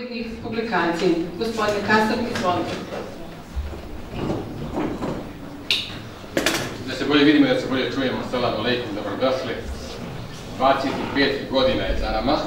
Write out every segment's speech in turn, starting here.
urednik publikacije. Gospodine Kasap, izvolite. Da se bolje vidimo, da se bolje čujemo, assalamu alaikum, dobrodošli. 25 godina je za nama.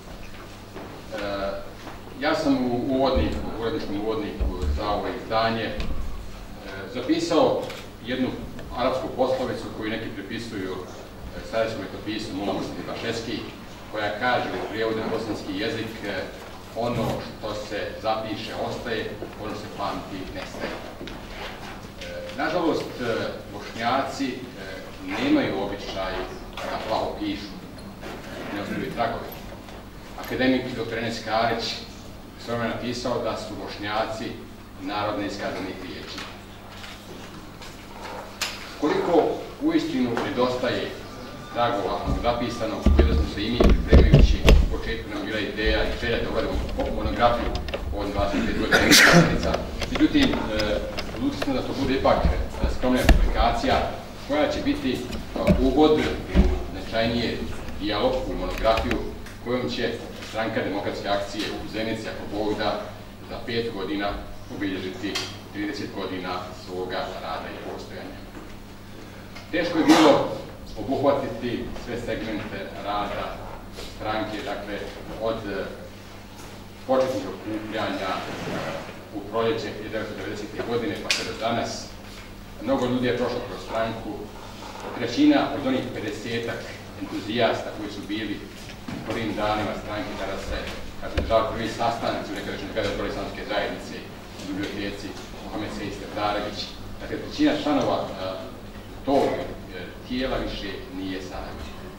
Ja sam u uredničkom uvodniku za ovo izdanje zapisao jednu arapsku poslovicu koju neki pripisuju sadašnjem letopisu Mula Mustafa Bašeski, koja kaže u prijevodu na bosanski jezik: ono što se zapiše ostaje, ono što se pamti nestaje. Nažalost, Bošnjaci nemaju običaj da plaho pišu, ne ostavljaju tragove. Akademik dr. Enes Karić svojom je napisao da su Bošnjaci narod neiskazanih riječi. Koliko uistinu nedostaje tragova zapisanog, kada smo se i mi pripremajući u početku nam bila ideja i želja da uradimo monografiju o ovim 25 godina. Međutim, odlučili smo da to bude ipak skromna publikacija koja će biti uvod u značajnije dijalog, u monografiju kojom će Stranka demokratske akcije u Zenici, ako Bog da, za 5 godina obilježiti 30 godina svoga rada i postojanja. Teško je bilo obuhvatiti sve segmente rada stranke, dakle, od početnih okupljanja u proljeće 1990. godine pa sve do danas. Mnogo ljudi je prošlo kroz stranku. Trećina od onih 50-ak entuzijasta koji su bili u prvim danima stranke kada se održavali prvi sastanci u nekadašnjoj zgradi islamske zajednice u biblioteci Mohamed Sejid Sefdarević. Dakle, trećina članova tog tijela više nije sa nama.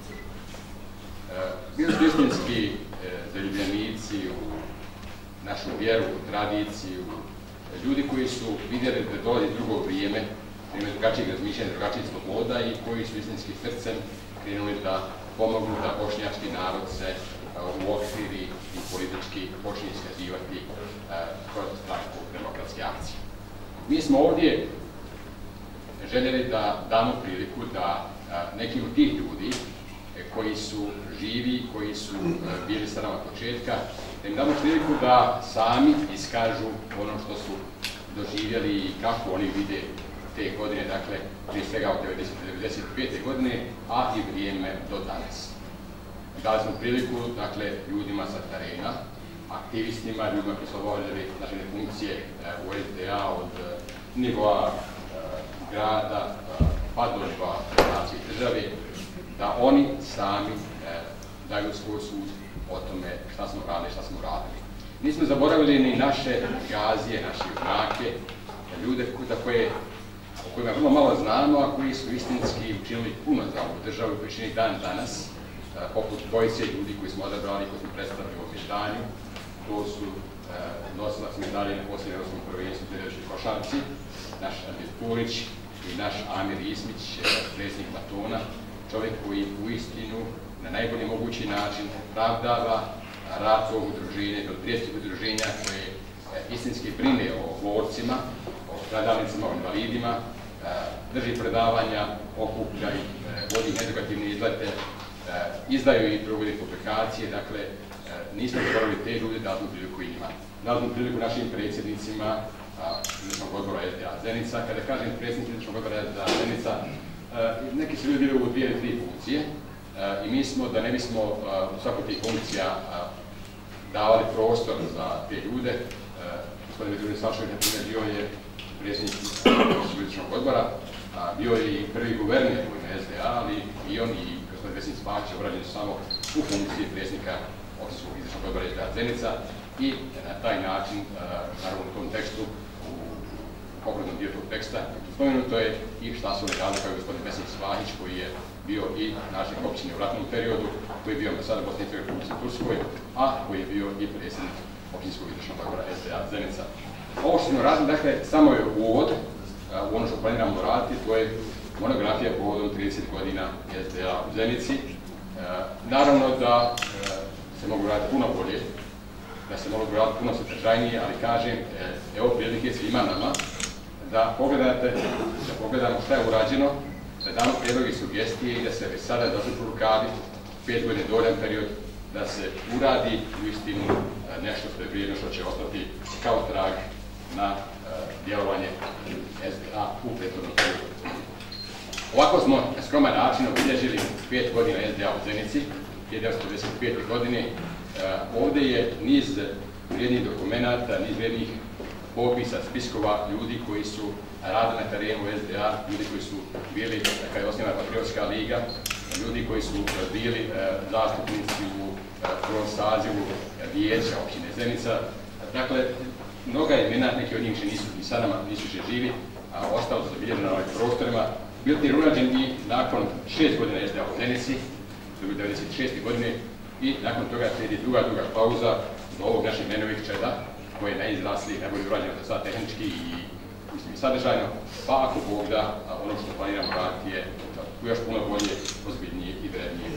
Bili su istinski zaljubljenici u našu vjeru, u tradiciju, ljudi koji su vidjeli da dolazi drugo vrijeme, da imaju drugačijeg razmišljanja, drugačijeg sloboda i koji su istinski srcem krenuli da pomognu da bošnjački narod se uokviri i politički počne iskazivati kroz Stranku demokratske akcije. Mi smo ovdje željeli da damo priliku da nekim od tih ljudi koji su živi, koji su bili sa nama od početka, da im damo priliku da sami iskažu ono što su doživjeli i kako oni vide te godine, dakle, prije svega od 1995. godine, a i vrijeme do danas. Dali smo priliku, dakle, ljudima sa terena, aktivistima, ljudima koji su obavljali značajne funkcije u SDA od nivoa grada, pa do nivoa nacije države, da oni sami daju svoj sud o tome šta smo radili, šta smo radili. Nismo zaboravili ni naše gazije, naše junake, ljude o kojima vrlo malo znamo, a koji su istinski učinili puno za ovu državu, koji čini dan danas, poput dvojice ljudi koji smo odabrali, koji smo predstavili u ovom izdanju. To su nosilac medalje na posljednjem evropskom prvenstvu u košarci, naš Adil Pulić i naš Amir Ismić, predsjednik Batona, čovjek koji u istinu na najbolji mogući način opravdava rad ovog udruženja, od prijetkih udruženja koje istinski brine o borcima, o stradalnicima, o invalidima, drži predavanja, okuplja ih, vodi edukativne izlete, izdaju i provodi publikacije. Dakle, nismo zaboravili te ljude, dali smo priliku i njima. Dali smo priliku našim predsjednicima izvršnog odbora SDA Zenica. Kada kažem predsjednici izvršnog odbora SDA Zenica, neki su ljudi bili u 2 ili 3 funkcije i mi smo, da ne bismo u svakoj tih funkcija davali prostor za te ljude, gospodin Veselin Sašović, na primjer, bio je predsjednik izvršnog odbora, bio je i prvi guverner u ime SDA, ali i on i gospodin Veselin Spačić obrađeni su samo u funkciji predsjednika općinskog izvršnog odbora SDA Zenica i na taj način, naravno u tom tekstu, u poprednom dio tog teksta, spomenuto je i šta su radili kao gospodin Veselin Spahić, koji je bio i načelnik općine u ratnom periodu, koji je bio ambasador Bosne i Hercegovine u Turskoj, a koji je bio i predsjednik općinskog izvršnog odbora SDA Zenica. Ovo što smo radili, dakle, samo je uvod u ono što planiramo raditi, to je monografija povodom 30 godina SDA u Zenici. Naravno da se mogu raditi puno bolje, da se mogu raditi puno sadržajnije, ali kažem, evo prilike svima nama da pogledamo šta je urađeno, da damo prijedloge i sugestije i da se već sada dođu rukavi, 5 godina dovoljan period, da se uradi u istinu nešto što je vrijedno, kao trag na djelovanje SDA u prethodnom periodu. Ovako smo na skroman način obilježili 5 godina SDA u Zenici, 1995. godine. Ovdje je niz vrijednih dokumenata, niz vrijednih popisa, spiskova ljudi koji su radili na terenu SDA, ljudi koji su bili, kada je osnovana Patriotska liga, ljudi koji su bili zastupnici u prvom sazivu vijeća općine Zenica. Dakle, mnoga imena, neki od njih nisu ni sa nama, nisu še živi, a ostalo su zabilježeni na ovim prostorima. Bio je rođen i nakon 6 godina SDA u Zenici, to je 1996. godine, i nakon toga slijedi duga pauza do ovog našeg najnovijeg čeda, koji je najizrasliji, najbolje urađeno za sad tehnički i sadržajno, pa ako Bog da, ono što planiramo raditi je još puno bolje, ozbiljnije i vrednije.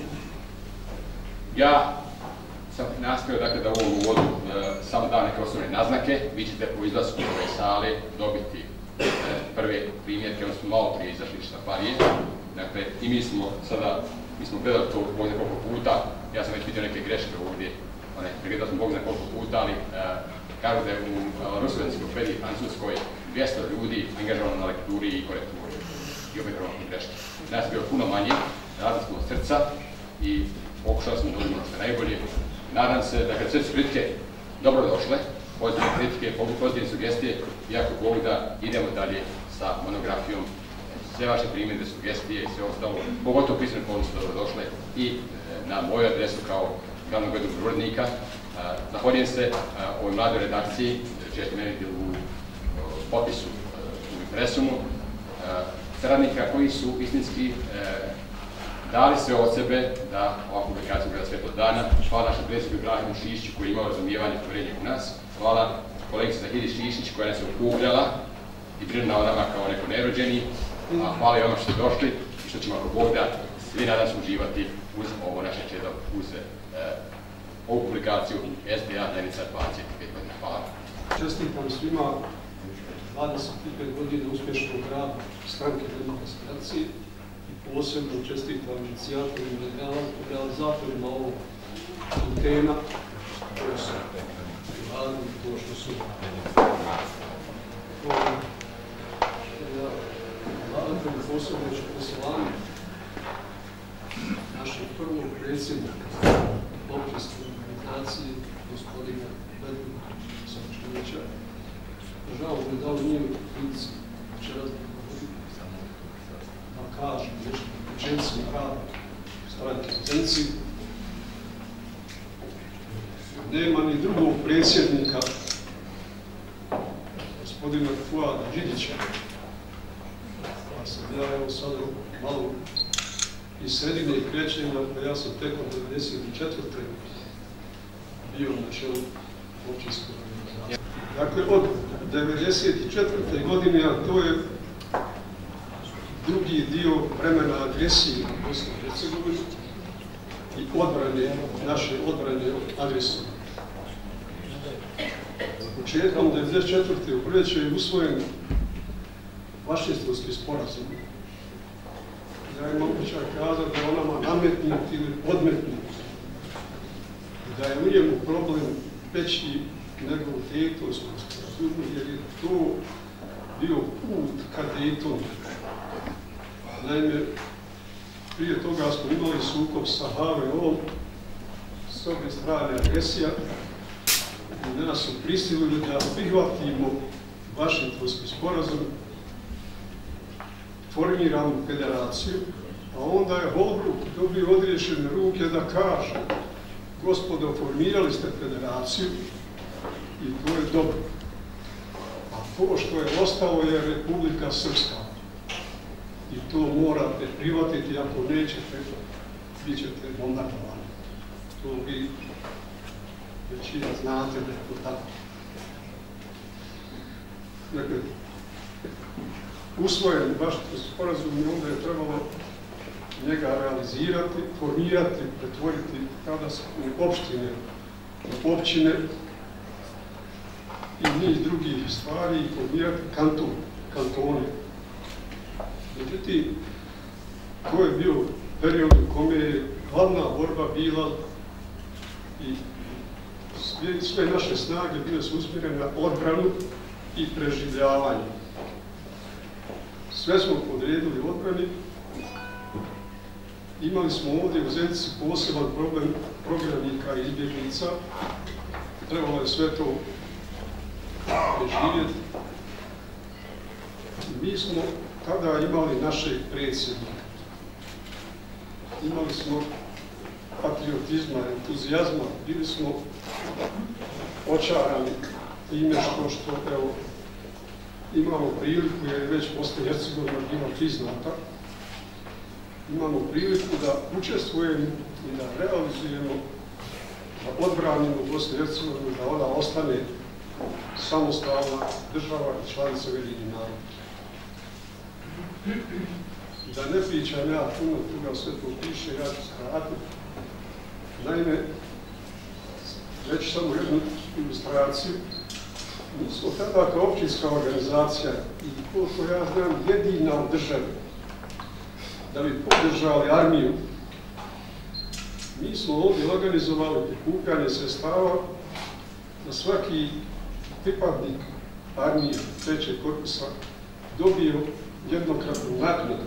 Ja sam nastojao dakle, da u ovom uvodu samo dam neke osnovne naznake. Vi ćete po izlasku ove sale dobiti prve primjerke, ono smo malo prije izašli iz štamparije. Dakle, i mi smo gledali to Bog zna koliko puta, ja sam već vidio neke greške ovdje, pregledao sam Bog zna koliko puta, ali kažu da je u ruskoj enciklopediji francuskoj 200 ljudi angažovano na lekturi i korekturi i opet romake greške. Nas je bilo puno manje, radili smo od srca i pokušali smo da uzmemo što najbolje. Nadam se da kad sve su kritike dobro došle, pozitivne kritike, pozitivne sugestije, i ako Bog da idemo dalje sa monografijom. Sve vaše primjedbe, sugestije i sve ostalo, pogotovo pismene pomoći su dobro došle i na moju adresu kao glavnog urednog urednika. Zahvaljujem se ovoj mladoj redakciji, čija ste meni bili u popisu u impresumu, saradnika koji su istinski dali sve od sebe da ova publikacija gleda svetlo dana. Hvala našem predsjedniku Ibrahimu Šišiću koji je imao razumijevanje i povjerenje u nas. Hvala kolegici Zahidi Šišić koja nas je okupljala i brinula o nama kao neko nerođeni. Hvala i vama što ste došli i što ćemo ako Bog da svi nadam se uživati uz ovo naše čedo, uz ovu publikaciju SDA Zenica 25 godina. Hvala. Čestitam svima 25 godina uspješnog rada stranke Demokratske akcije i posebno čestitam inicijatorima i realizatorima ovog antena koje su radili to što su radili posebno ću poslani našeg prvog predsjednika općinske organizacije, gospodina Bedvina Sačevića. Žao mi da li nije u prilici večeras da kažem nešto o početcima rada stranke u Zenici. Nema ni drugog predsjednika, gospodina Fuada Đidića, pa sam ja evo sada malo iz sredine krećenja, pa ja sam tek od 1994. bio na čelu općinske organizacije. Dakle, od 1994. godine, a to je drugi dio vremena agresije na Bosnu i Hercegovinu i odbrane, naše odbrane agresora. Početkom 1994. u proljeće je usvojen Vašingtonski sporazum. Ja imam običaj kazati da je onama nametnut ili odmetnut. Da je u njemu problem veći nego u Dejtonskom sporazumu, jer je to bio put ka Dejtonu. Naime, prije toga smo imali sukob sa HVO, s obje strane agresija, i nas su prisilili da prihvatimo Vašingtonski sporazum, formiranu federaciju, a onda je Holbruk dobio odriješene ruke da kaže: gospodo, formirali ste federaciju i to je dobro. A to što je ostalo je Republika Srpska. I to morate prihvatiti, ako nećete, bit ćete bombardovani. To vi većina znate da je to tako. Dakle, usvojen baš sporazum i onda je trebalo njega realizirati, formirati, pretvoriti kada su općine i niz drugih stvari i formirati kantone. Međutim, to je bio period u kome je glavna borba bila i sve naše snage bile su usmjerene na odbranu i preživljavanje. Sve smo podredili odbrani. Imali smo ovdje u Zenici poseban problem prognanika i izbjeglica. Trebalo je sve to preživjeti. Mi smo tada imali našeg predsjednika. Imali smo patriotizma, entuzijazma, bili smo očarani time što evo, imamo priliku, jer je već Bosna i Hercegovina bila priznata, imamo priliku da učestvujemo i da realizujemo, da odbranimo Bosnu i Hercegovinu, da ona ostane samostalna država i članica Ujedinjenih naroda. Da ne pričam ja puno toga, sve to piše, ja ću skratiti. Naime, reći samo jednu ilustraciju. Mi smo tada kao općinska organizacija i koliko ja znam jedina u državi da bi podržali armiju. Mi smo ovdje organizovali prikupljanje sredstava da svaki pripadnik armije 3. korpusa dobio jednokratnu naknadu.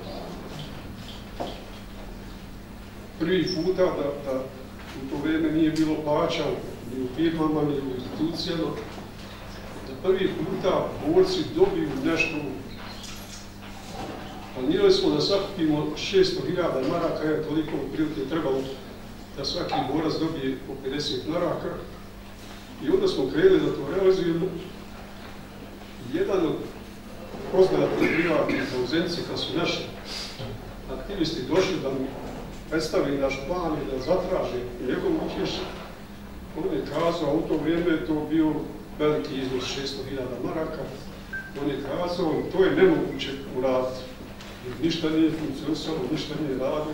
Prvi puta da u to vrijeme nije bilo plaća ni u firmama, ni u institucijama, da prvi puta borci dobiju nešto. Planirali smo da sakupimo 600.000 maraka, jer toliko prilike trebalo da svaki borac dobije po 50 maraka. I onda smo krenuli da to realizujemo. Jedan od poznatih privatnika u Zenici, kad su naši aktivisti došli da mu predstavi naš plan i da zatraže njegov učešće, on je kazao, u to vrijeme je to bio veliki iznos 600.000 maraka, on je kazao, to je nemoguće uraditi, jer ništa nije funkcionisalo, ništa nije radio.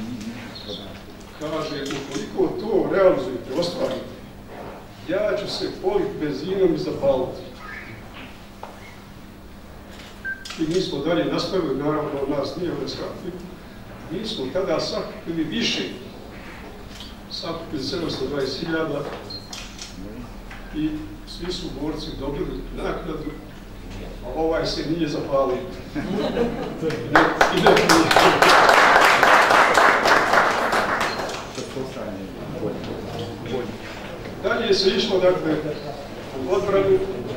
Kaže, ukoliko to realizujete, ostvarite, ja ću se politi benzinom i zapaliti. I mi smo dalje nastavili, naravno od nas nije odeskakli. Mi smo tada sakupili više, sakupili 720.000 i svi su borci dobili naknadu, a ovaj se nije zapalio. Dalje se išlo, dakle, u odbranu,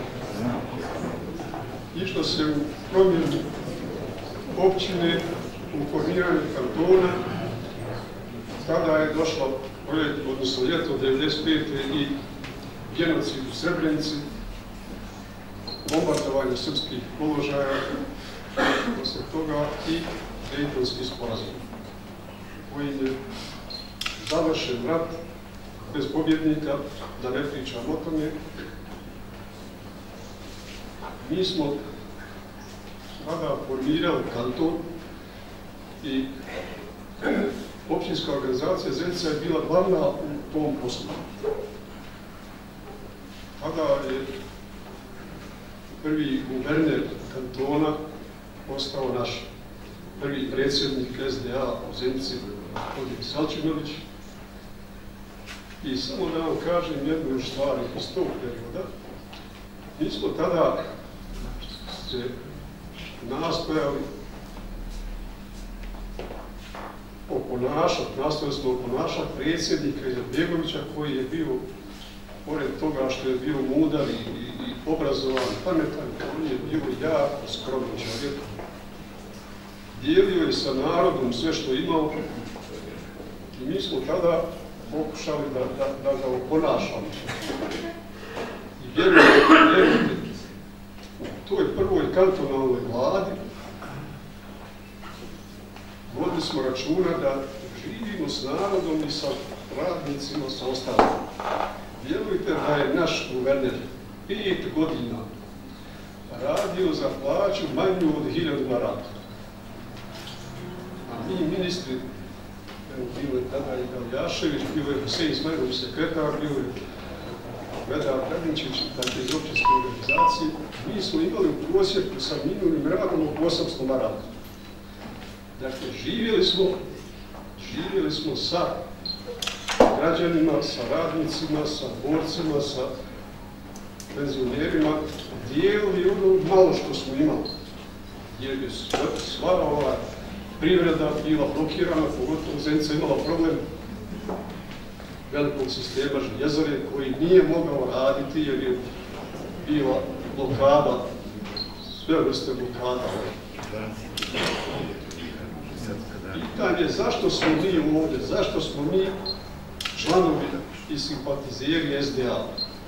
išlo se u promjenu općine, u formiranju kantona. Tada je došlo odnosno ljeto 1995. i genocid u Srebrenici, bombardovanje srpskih položaja, posle toga i Dejtonski sporazum, koji je završen rat bez pobjednika, da ne pričam o tome. Mi smo tada formirali kanton i općinska organizacija Zenica je bila glavna u tom poslu. Tada je prvi guverner kantona postao naš prvi predsjednik SDA u Zenici, gospodin Salčinović. I samo da vam kažem jednu stvar iz tog perioda. Mi smo tada se nastojali oponašati predsjednika Izetbegovića, koji je bio, pored toga što je bio mudar i obrazovan, pametan, on je bio jako skroman čovjek. Dijelio je sa narodom sve što imao i mi smo tada pokušali da ga oponašamo. I vjerujte, u toj prvoj kantonalnoj vladi vodili smo računa da živimo s narodom i sa radnicima, sa ostalim. Vjerujte da je naš guverner 5 godina radio za plaću manju od 1000 maraka. A mi ministri, bilo je tada i Davljašević, bilo je Husein Ismailović sekretar, bilo je Vedran Predničić, dakle iz općinske organizacije, mi smo imali u prosjeku sa minulnim radom oko 800 maraka. Dakle, živjeli smo sa građanima, sa radnicima, sa borcima, sa penzionerima dijelili ono malo što smo imali. Jer je sva ova privreda bila blokirana, pogotovo Zenica imala problem velikog sistema željezare koji nije mogao raditi jer je bila blokada, sve vrste blokada. Pitanje je zašto smo mi ovdje, zašto smo mi članovi i simpatizeri SDA.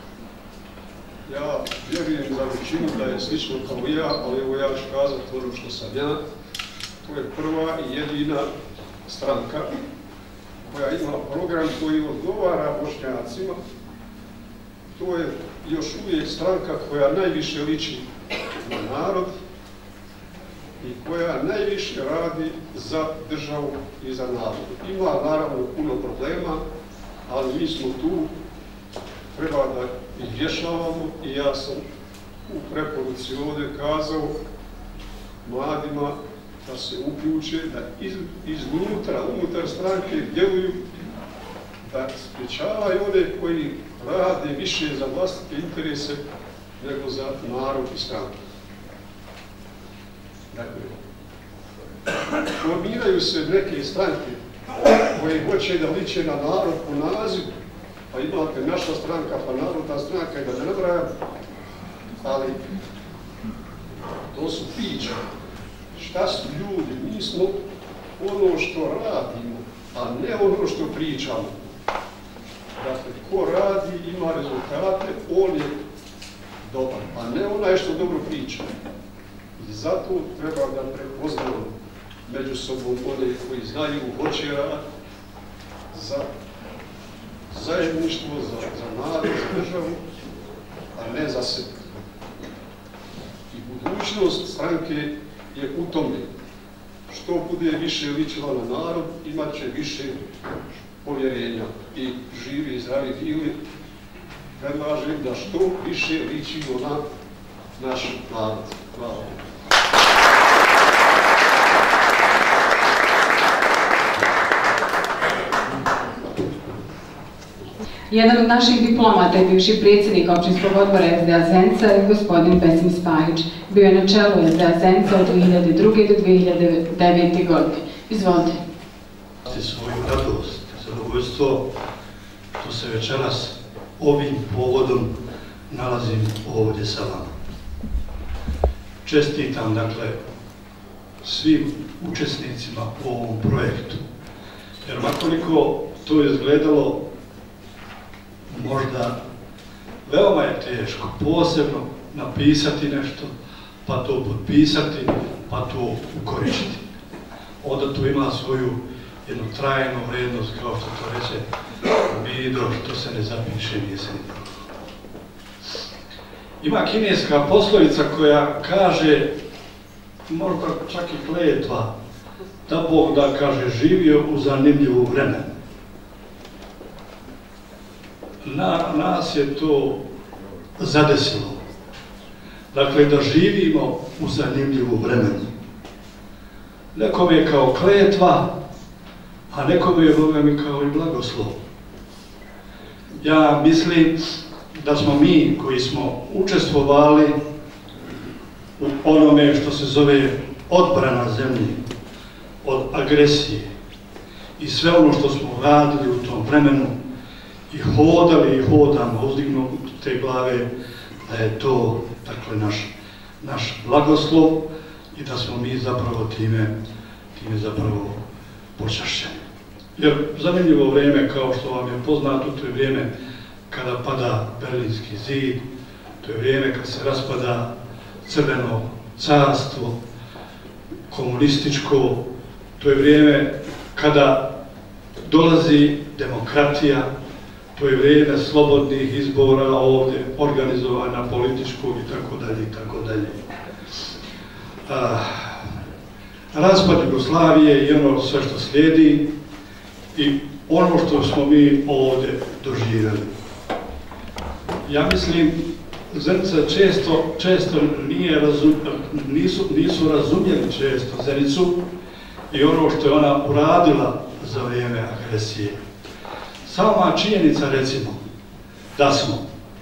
Ja vjerujem za većinu da je slično kao ja, ali evo ja ću kazati ono što sam ja. To je prva i jedina stranka koja ima program koji odgovara Bošnjacima. To je još uvijek stranka koja najviše liči na narod i koja najviše radi za državu i za narod. Ima naravno puno problema, ali mi smo tu, treba da ih rješavamo i ja sam u preporuci ovdje kazao mladima da se uključe, da unutar stranke djeluju, da sprječavaju one koji rade više za vlastite interese nego za narod i stranku. Dakle, formiraju se neke stranke koje hoće da liče na narod po nazivu, pa imate naša stranka, pa narodna stranka i da ne nabrajam, ali to su piće. Šta su ljudi? Mi smo ono što radimo, a ne ono što pričamo. Dakle, ko radi, ima rezultate, on je dobar, a ne onaj što dobro priča. I zato treba da prepoznamo među sobom one koji znaju, hoće raditi za zajedništvo, za narod, za državu, a ne za sebe. I budućnost stranke je u tome. Što bude više ličila na narod, imat će više povjerenja i živi i zdravi bili. Predlažem da što više ličimo na naš narod. Hvala. Jedan od naših diplomata i bivši predsjednik općinskog odbora SDA Zenica je gospodin Besim Spajić. Bio je na čelu SDA Zenica od 2002. do 2009. godine. Izvolite. Svoju radost, zadovoljstvo što se večeras ovim povodom nalazim ovdje sa vama. Čestitam, dakle, svim učesnicima u ovom projektu, jer makoliko to izgledalo možda veoma je teško posebno napisati nešto, pa to potpisati, pa to ukoristiti. Onda to ima svoju jednu trajnu vrijednost, kao što to reče Vidro, što se ne zapiše, nije se ni prošlo. Ima kineska poslovica koja kaže, možda čak i kletva, da Bog da kaže živio u zanimljivu vremenu. Nas je to zadesilo. Dakle, da živimo u zanimljivu vremenu. Nekome je kao kletva, a nekome je Boga mi kao i blagoslov. Ja mislim da smo mi koji smo učestvovali u onome što se zove odbrana zemlje od agresije i sve ono što smo radili u tom vremenu i hodali i hodamo uzdignute glave, da je to, dakle, naš blagoslov i da smo mi zapravo time zapravo počašćeni. Jer zanimljivo vrijeme, kao što vam je poznato, to je vrijeme kada pada Berlinski zid, to je vrijeme kad se raspada Crveno carstvo, komunističko, to je vrijeme kada dolazi demokratija, to je vrijeme slobodnih izbora ovdje, organizovana političkog i tako dalje i tako dalje. Raspad Jugoslavije i ono sve što slijedi i ono što smo mi ovdje doživjeli. Ja mislim, Zenica često nisu razumjeli često Zenicu i ono što je ona uradila za vrijeme agresije. sama činjenica, recimo, da smo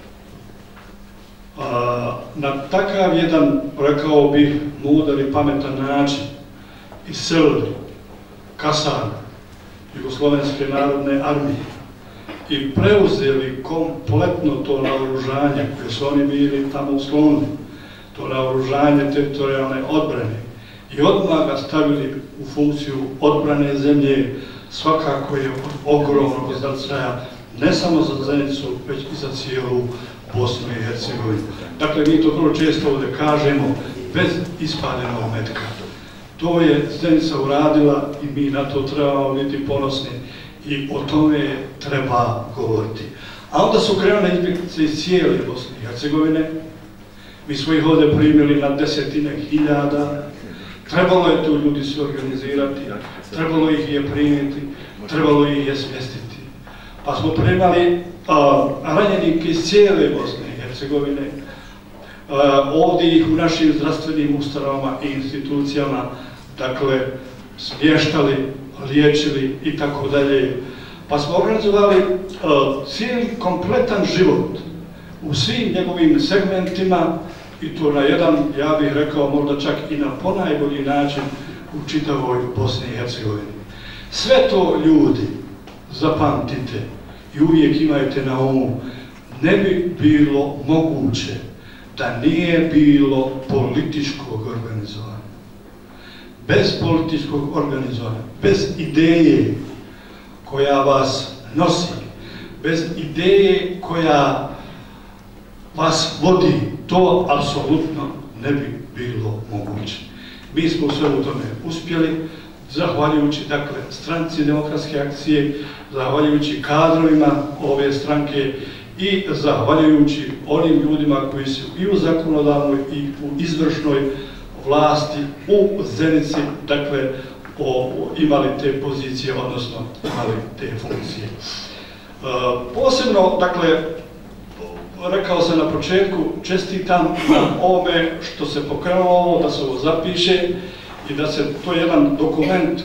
na takav jedan, rekao bih, mudar i pametan način iselili kasarne Jugoslovenske narodne armije i preuzeli kompletno to naoružanje koje su oni bili tamo usklonili, to naoružanje teritorijalne odbrane, i odmah ga stavili u funkciju odbrane zemlje, svakako je od ogromnog značaja ne samo za Zenicu, već i za cijelu Bosnu i Hercegovinu. Dakle, mi to vrlo često ovdje kažemo, bez ispaljenog metka. To je Zenica uradila i mi na to trebamo biti ponosni i o tome treba govoriti. A onda su krenule izbjeglice iz cijele Bosne i Hercegovine. Mi smo ih ovdje primili na desetine hiljada. Trebalo je tu ljudi se organizirati, trebalo ih je primiti, trebalo ih je smjestiti. Pa smo primali ranjenike iz cijele Bosne i Hercegovine, ovdje ih u našim zdravstvenim ustanovama i institucijama, dakle, smještali, liječili i tako dalje. Pa smo organizovali cijeli kompletan život u svim njegovim segmentima i to na jedan, ja bih rekao, možda čak i na ponajbolji način u čitavoj Bosni i Hercegovini. Sve to, ljudi, zapamtite i uvijek imajte na umu, ne bi bilo moguće da nije bilo političkog organizovanja. Bez političkog organizovanja, bez ideje koja vas nosi, bez ideje koja vas vodi, to apsolutno ne bi bilo moguće. Mi smo u svemu tome uspjeli, zahvaljujući, dakle, stranci Demokratske akcije, zahvaljujući kadrovima ove stranke i zahvaljujući onim ljudima koji su i u zakonodavnoj i u izvršnoj vlasti u Zenici, dakle, imali te pozicije, odnosno imali te funkcije. Posebno, dakle, rekao sam na početku, čestitam na ovome što se pokrenulo ovo, da se ovo zapiše i da se to jedan dokument,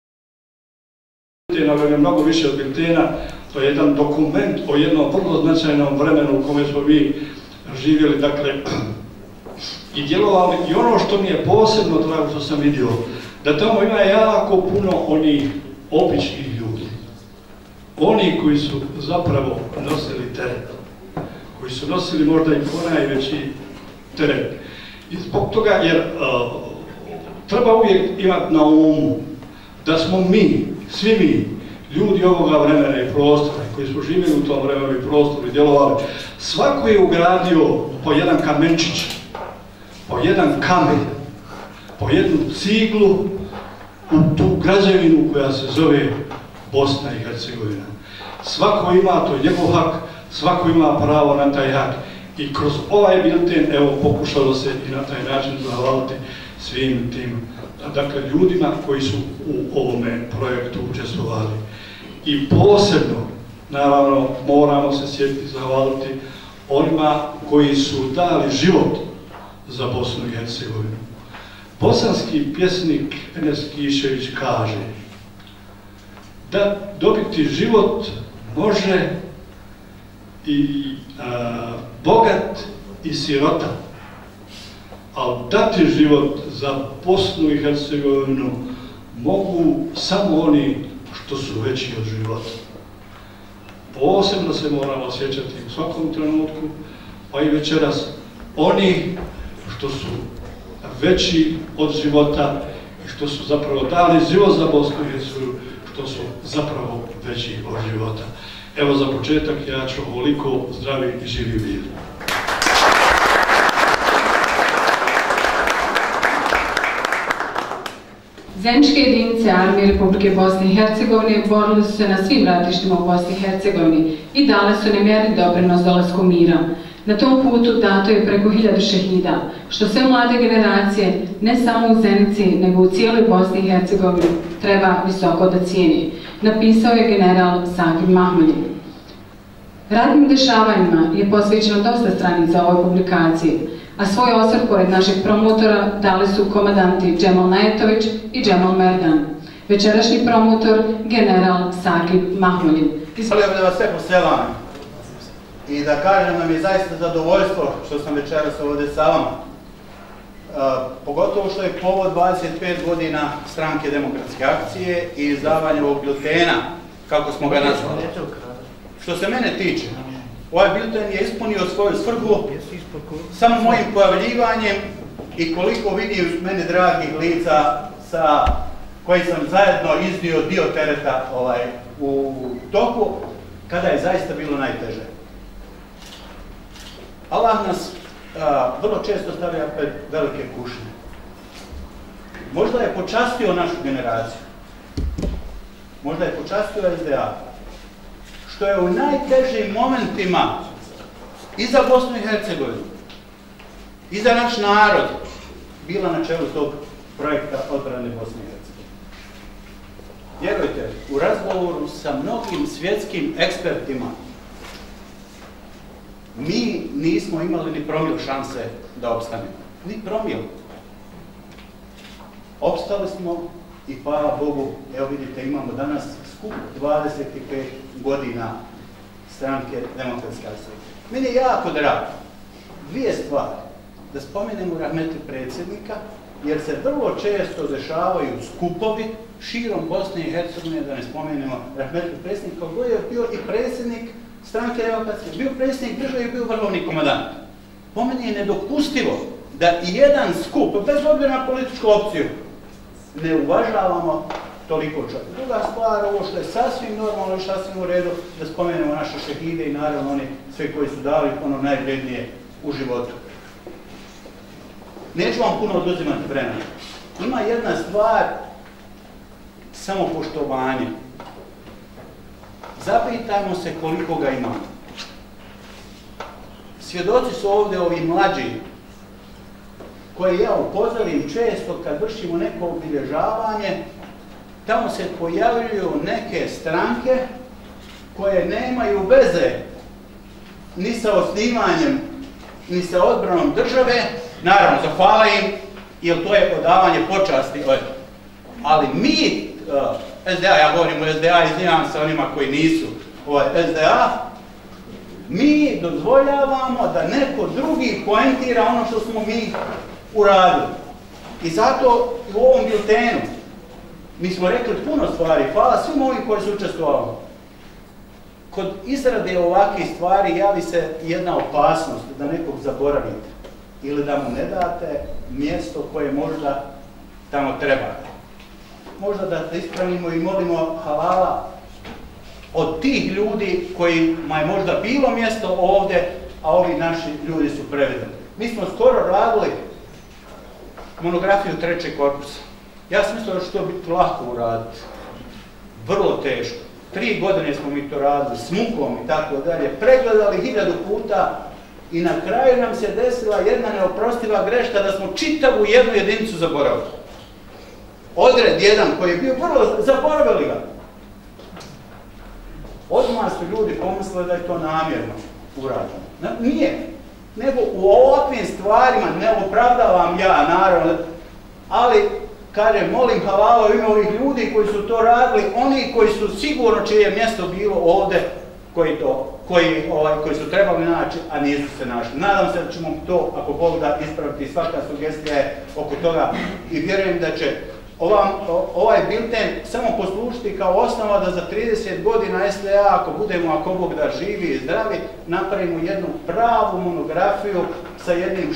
na mnogo više od biltena, to je jedan dokument o jednom vrlo značajnom vremenu u kome smo mi živjeli, dakle, i djelovali. I ono što mi je posebno drago što sam vidio, da tamo ima jako puno onih običnih ljudi, oni koji su zapravo nosili teret, koji su nosili možda i ponajveći teret. I zbog toga, jer treba uvijek imati na umu da smo mi, svi mi, ljudi ovoga vremena i prostora, koji smo živjeli u tom vremenu i prostoru i djelovali, svako je ugradio po jedan kamenčić, po jedan kamen, po jednu ciglu u tu građevinu koja se zove Bosna i Hercegovina. Svako ima, to je njegov hak, svako ima pravo na taj hak. I kroz ovaj bilten, evo, pokušalo se i na taj način zahvaliti svim tim, dakle, ljudima koji su u ovome projektu učestvovali. I posebno, naravno, moramo se sjetiti zahvaliti onima koji su dali život za Bosnu i Hercegovinu. Bosanski pjesnik Enes Kišević kaže da dobiti život može i bogat i sirota, ali dati život za Bosnu i Hercegovinu mogu samo oni što su veći od života. Posebno se moramo sjećati u svakom trenutku, pa i večeras, oni što su veći od života i što su zapravo dali život za Bosnu i Hercegovinu, što su zapravo veći od života. Evo, za početak ja ću ovoliko zdravi i živi bili. Zeničke jedinice Armije Republike Bosne i Hercegovine borili su se na svim ratištima u Bosni i Hercegovini i dale su nemjerljiv doprinos dolasku mira. Na tom putu dato je preko 1000 šehida, što sve mlade generacije, ne samo u Zenici, nego u cijeloj Bosni i Hercegovini, treba visoko da cijeni, napisao je general Sakib Mahmudin. Ratnim dešavanjima je posvećeno dosta stranica ovoj publikaciji, a svoj osvrt pored našeg promotora dali su komandanti Džemal Najetović i Džemal Merdan. Večerašnji promotor, general Sakib Mahmudin. Želio bih da vas sve poselam i da kažem da mi je zaista zadovoljstvo što sam večeras ovdje sa vama. Pogotovo što je povod 25 godina Stranke demokratske akcije i izdavanje ovog biltena, kako smo ga nazvali. Što se mene tiče, ovaj bilten je ispunio svoju svrhu samo mojim pojavljivanjem i koliko vidim meni dragih lica sa koji sam zajedno iznio dio tereta u toku, kada je zaista bilo najteže. Allah nas vrlo često stavlja pred velike kušnje. Možda je počastio našu generaciju. Možda je počastio SDA. Što je u najtežim momentima i za Bosnu i Hercegovinu, i za naš narod, bila na čelu tog projekta odbrane Bosne i Hercegovine. Vjerujte, u razgovoru sa mnogim svjetskim ekspertima mi nismo imali ni promil šanse da opstanemo. Ni promil. Opstali smo i hvala Bogu, evo vidite, imamo danas skup 25 godina Stranke demokratske akcije. Meni je jako drago dvije stvari. Da spomenemo rahmetli predsjednika, jer se vrlo često dešavaju skupovi širom Bosne i Hercegovine, da ne spomenemo rahmetli predsjednika, koji je bio i predsjednik Stranke demokratske, bio predsjednik države i bio vrhovni komandant. Po meni je nedopustivo da i jedan skup, bez obzira na političku opciju, ne uvažavamo toliko čovjeka. Druga stvar, ovo što je sasvim normalno i sasvim u redu, da spomenemo naše šehide i naravno oni sve koji su dali ono najvrednije u životu. Neću vam puno oduzimati vremena. Ima jedna stvar, samopoštovanje. Zapitajmo se koliko ga imamo. Svjedoci su ovdje ovi mlađi, koje ja upozorim često kad vršimo neko obilježavanje, tamo se pojavljuju neke stranke koje nemaju veze ni sa osnivanjem, ni sa odbranom države. Naravno, zahvala im, jer to je odavanje počasti. Ali mi, SDA, ja govorim o SDA, izvinjavam se onima koji nisu SDA, mi dozvoljavamo da neko drugi poentira ono što smo mi uradili. I zato u ovom biltenu mi smo rekli puno stvari, hvala svim ovim koji su učestvovali. Kod izrade ovakvih stvari javi se jedna opasnost da nekog zaboravite ili da mu ne date mjesto koje možda tamo treba. Možda da ispravimo i molimo halala od tih ljudi kojima je možda bilo mjesto ovdje, a ovi naši ljudi su prevedeni. Mi smo skoro radili monografiju trećeg korpusa. Ja sam mislio da će to biti lako uraditi. Vrlo teško. 3 godine smo mi to radili s mukom i tako dalje. Pregledali 1000 puta i na kraju nam se desila jedna neoprostiva greška da smo čitavu jednu jedinicu zaboravili. Odred jedan koji je bio vrlo, zaboravili ga. Odmah su ljudi pomislili da je to namjerno urađeno. Nije. Nego u ovakvim stvarima ne opravdavam ja, naravno, ali, kažem, molim halala u ime ovih ljudi koji su to radili, oni koji su sigurno čije je mjesto bilo ovdje, koji su trebali naći, a nisu se našli. Nadam se da ćemo to, ako Bog da, ispraviti. Svaka sugestija je oko toga i vjerujem da će ovaj bilten samo poslušiti kao osnova da za 30 godina SDA, ako Bog da, živi i zdravi, napravimo jednu pravu monografiju sa jednim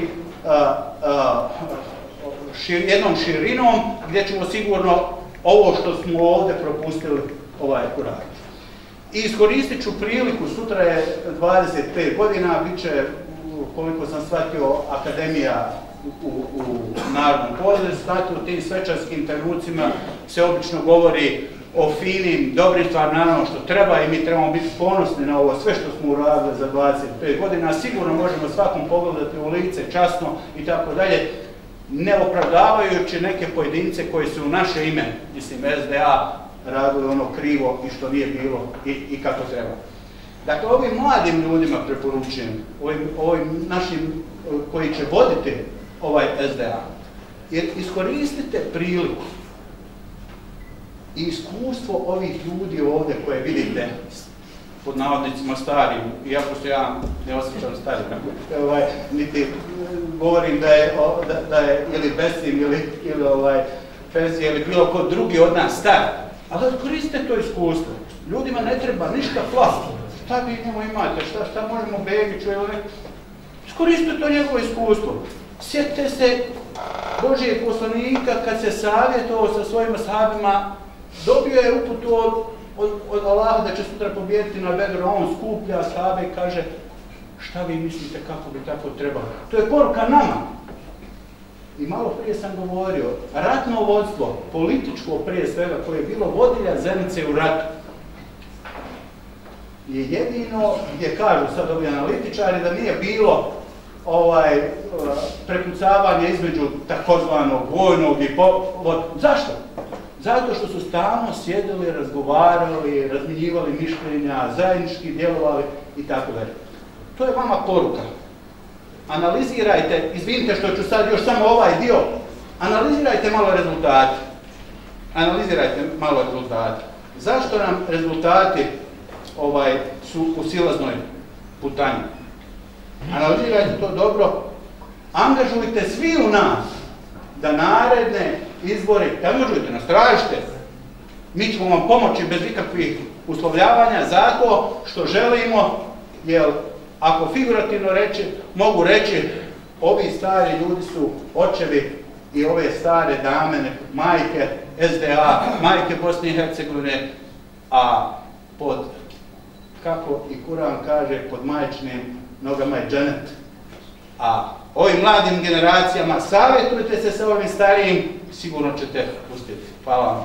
jednom širinom, gdje ćemo sigurno ovo što smo ovdje propustili uraditi. I iskoristit ću priliku, sutra je 25 godina, bit će, koliko sam shvatio, akademija u Narodnom pozorištu. Znate, u tim svečarskim trenucima se obično govori o finim, dobrim stvarima, naravno što treba, i mi trebamo biti ponosni na ovo sve što smo uradili za 25 godina. Sigurno možemo svakom pogledati u lice, časno i tako dalje, ne opravdavajući neke pojedince koji su u naše ime, mislim, SDA, radili ono krivo i što nije bilo i kako treba. Dakle, ovim mladim ljudima preporučujem, ovim našim koji će voditi ovaj SDA, jer iskoristite priliku i iskustvo ovih ljudi ovdje koje vidite, pod navodnicima stari, iako se ja ne osjećam stari, niti govorim da je ili Besim ili Fezija ili bilo ko drugi od nas star, ali koriste to iskustvo. Ljudima ne treba ništa plasti. Šta vi njemu imate, šta možemo Begiću ili iskoristite to njegovo iskustvo. Sjetite se Božijeg poslanika kad se savjetovao sa svojim ashabima, dobio je uputu od Allaha da će sutra pobijediti na Bedru, a on skuplja ashabe i kaže šta vi mislite kako bi tako trebalo. To je poruka nama. I malo prije sam govorio, ratno vodstvo, političko prije svega, koje je bilo vodilja Zenice u ratu, je jedino gdje kažu sad ovi analitičari da nije bilo prepucavanja između takozvanog vojnog i zašto? Zato što su stalno sjedili, razgovarali, razmjenjivali mišljenja, zajednički djelovali i tako dalje. To je vama poruka. Analizirajte, izvinite što ću sad još samo ovaj dio, analizirajte malo rezultate. Analizirajte malo rezultate. Zašto nam rezultati su u silaznoj putanji? Analizirajte to dobro, angažujte svi u nas da naredne izbori, angažujte nas, tražite. Mi ćemo vam pomoći bez ikakvih uslovljavanja zato što želimo, jer ako figurativno mogu reći, ovi stari ljudi su očevi i ove stare dame, majke SDA, majke Bosne i Hercegovine, a pod, kako i Kuran kaže, pod majčinim nogama je dženet. A ovim mladim generacijama savjetujte se sa ovim starijim, sigurno ćete uspjeti. Hvala vam.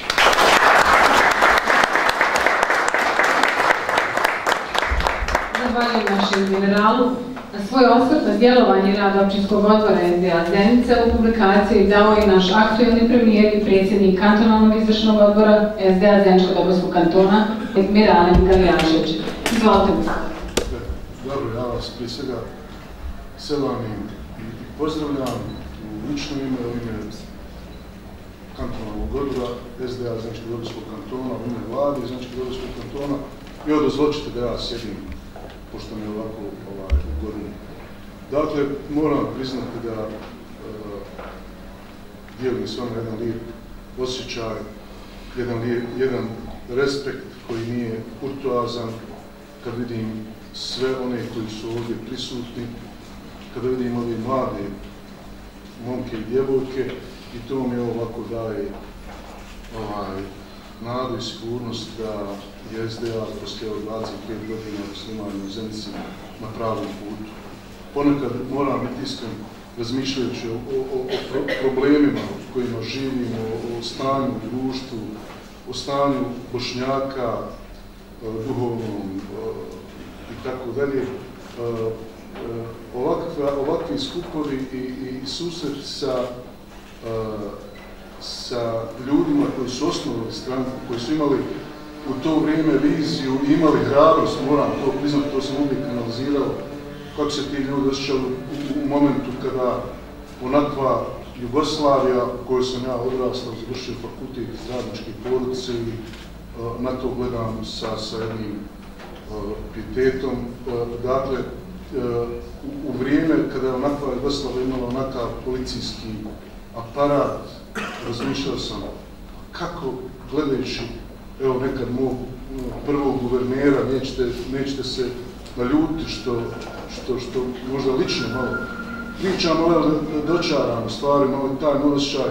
Zahvaljujem našem generalu. Svoj osvrt na djelovanje rada općinskog odbora SDA Zenica u publikaciji dao i naš aktuelni premijer i predsjednik kantonalnog izvršnog odbora SDA Zeničko-Dobojskog kantona Miralem Galijašević. Izvolite. Dobro, ja vas prije svega selamim i pozdravljam u lično ime, u ime kantonalnog odbora SDA Zeničko-Dobojskog kantona, u ime vlade Zeničko-Dobojskog kantona i odozvolite da ja sjedim, pošto mi je ovako ugodno. Dakle, moram priznati da dijelim s vama jedan lijep osjećaj, jedan respekt koji nije kurtoazan kad vidim sve one koji su ovdje prisutni, kada vidim ove mlade momke i djevojke i to mi ovako daje nadu i sigurnost da je SDA poslije 25 godina muslimana u Zenici na pravom putu. Ponekad moram biti iskren razmišljajući o problemima u kojima živimo, o stanju u društvu, o stanju Bošnjaka, duhovnom i tako dalje. Ovakvi skupovi i susret sa ljudima koji su osnovali stranku, koji su imali u to vrijeme viziju i imali hrabrost, moram to priznati, to sam uvijek analizirao, kako se ti ljudi osjećali u momentu kada onakva Jugoslavija, u kojoj sam ja odrastao, završio fakultet radničke porodice i na to gledam sa jednim pijetetom. Dakle, u vrijeme kada je onakva Jugoslavija imala onakav policijski aparat, razmišljao sam kako, gledajući, evo nekad mog prvog guvernera, nećete se naljutiti što možda lično malo pričam, ali dočaram stvari, malo taj osjećaj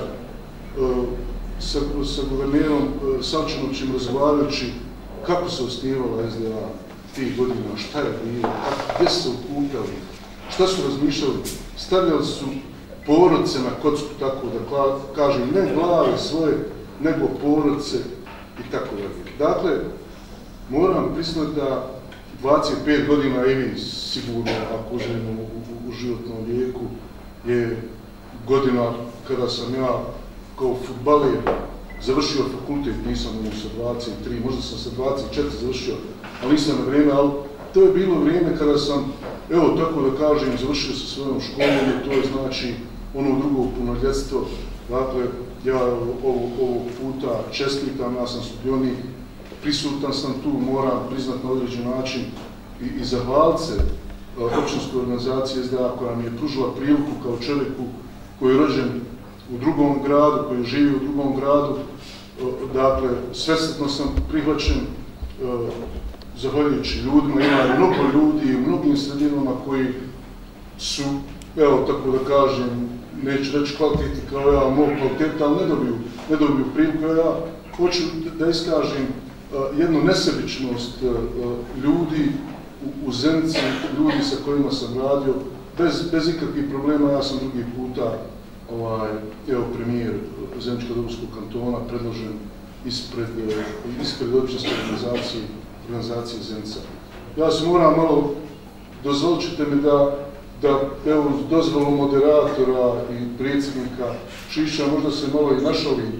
sa guvernerom Savčinovićem razgovarajući kako se osnivala SDA tih godina, šta je bilo, gdje su se okupljali, šta su razmišljali, stavljali su porodice na kocku, tako da kažem, ne glave svoje, nego porodice i tako dalje. Dakle, moram priznati da 25 godina i vi sigurno, ako želimo u životnom vijeku, je godina kada sam ja kao fudbaler završio fakultet, nisam sa 23, možda sam sa 24 završio, ali nisam na vrijeme, ali to je bilo vrijeme kada sam, evo tako da kažem, završio sa svojom školom i to je znači ono drugo punoljetstvo. Dakle, ja ovog puta čestitam, ja sam sudionik, prisutan sam tu, moram priznat na određen način i zahvalit se općinskoj organizaciji SDA koja mi je pružila priliku kao čovjeku koji je rođen u drugom gradu, koji živi u drugom gradu. Dakle, svesrdno sam prihvaćen, zahvaljujući ljudima, ima mnogo ljudi u mnogim sredinama koji su, evo tako da kažem, neću reći kvaliteti kao ja, mog kvaliteta, ali ne dobiju priliku. Ja hoću da iskažem jednu nesebičnost ljudi u Zenici, ljudi sa kojima sam radio, bez ikakvih problema. Ja sam drugi puta, evo, premijer Zeničko-Dobojskog kantona predložen ispred općinske organizacije Zenica. Ja se moram malo, dozvolit ćete mi da evo, dozvolu moderatora i predsjednika Šiša možda se malo i našali